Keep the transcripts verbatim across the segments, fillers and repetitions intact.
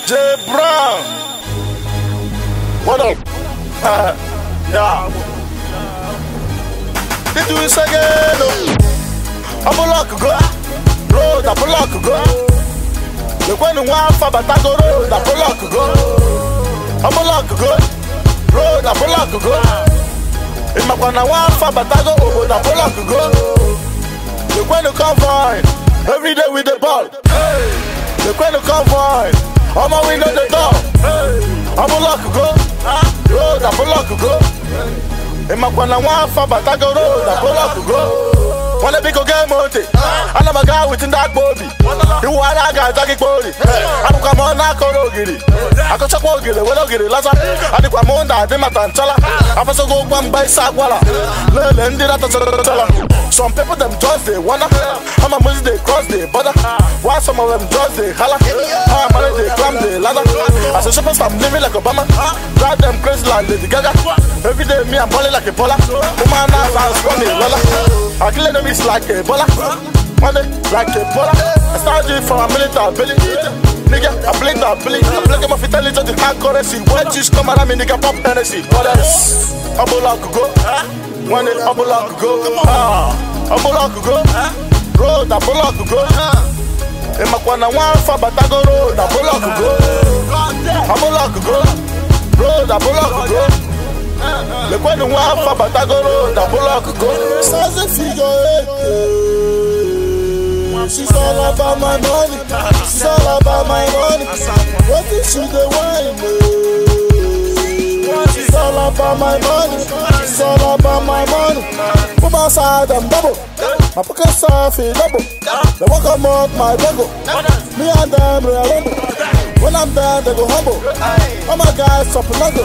Jbrown. What up? Yeah. Did you say again? I'm a lock go. Road, I'm a lock go. The one who wants for Batago road, I'm a lock go. I'm a lock go. Road, I'm a lock go. In my one want for Batago road, I'm a lock go. The one who convoy every day with the ball. The one who convoy. I'm a window the door. I'm a lock go. Road, I'm a lock go. In my one want for Batago road, I'm a lock go. Wanna be go get money. I know my guy within that body. You want that guy talking body. I don't come on now, go get it. I go check what get it, what get it. Last I think I'm on that, they might tell her. I first go one by Sagwala. Learn did that to tell her. Some people them just they wanna. I'm a music they cross they border. Why some of them just they holla. I'm a they climb the ladder. As a superstar, I'm living like Obama. Drive them crazy like Lady Gaga. Every day me I'm balling like a polar. Woman now I'm funny, roller. I kill them. It's like a bola, money like a bola. I started from a military belly. Nigga, I play that belly. I play my fidelity to hard currency. When you come around me, nigga, pop energy. What else? A bola could go. One day, a bola could go. A bola could go. Road, a bola could go. In my corner, one for Batago road, a bola could go. A bola could go. Road, a bola could go. Le coin de moi, fa Batagoro, da Polak go. Ça c'est figure. She's all about my money. She's all about my money. What is she the wine? She's all about my money. She's all about my money. Put my side and double. My pockets are filled double. They walk up my logo. Me and them real. When I'm done, they go humble. All my guys up another.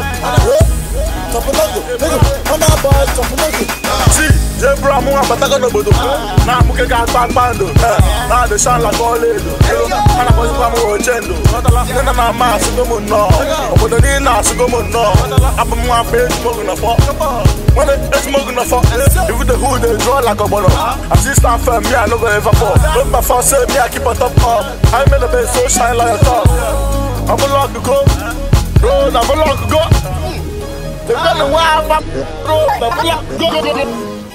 I'm a boy, see, Jbrown, I'm a Batago no bodo. Now I'm going to get back bando. Now they sound like all lady. And I'm going to come to Chendo. Then I'm a mass to go no. I'm going to need us to go no. I'm a page smoking a fuck. When it's smoking a fuck, if the hood they draw like a bottle. I see stand firm, me, I no go ever fall. Don't my first say me, I keep a top up. I made a bed so shine like a top. I'm a lock to go. Road, I'm a lock to go. The gun and wild up, throw the block, go, go, go.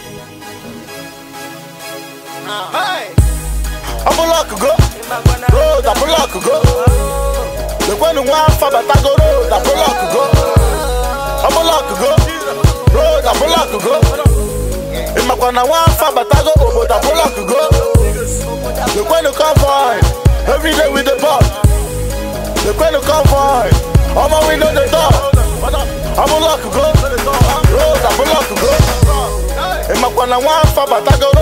I'm a lock go, road, I'm a lock go. The gun and wild up, Batago road, I'm a lock go. I'm a lock go, road, I'm a lock go. In my corner, one for Batago, but I'm a lock go. The gun and convoy, every day with the ball. The gun and convoy, I'm a window the door. I'm a lock go, road, I'm a lock go. In my corner, one for Batago.